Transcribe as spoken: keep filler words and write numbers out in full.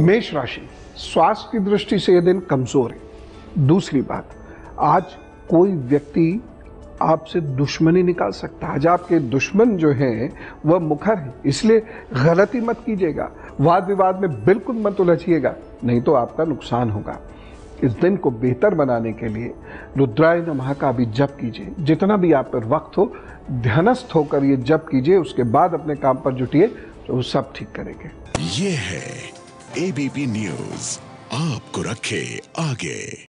मेष राशि, स्वास्थ्य की दृष्टि से यह दिन कमजोर है। दूसरी बात, आज कोई व्यक्ति आपसे दुश्मनी निकाल सकता है। आज आपके दुश्मन जो हैं वह मुखर है, इसलिए गलती मत कीजिएगा। वाद विवाद में बिल्कुल मत उलझिएगा, नहीं तो आपका नुकसान होगा। इस दिन को बेहतर बनाने के लिए रुद्राय नमः का भी जप कीजिए। जितना भी आप पर वक्त हो, ध्यानस्थ होकर ये जप कीजिए, उसके बाद अपने काम पर जुटिए तो वो सब ठीक करेंगे। ये है एबीपी न्यूज, आपको रखे आगे।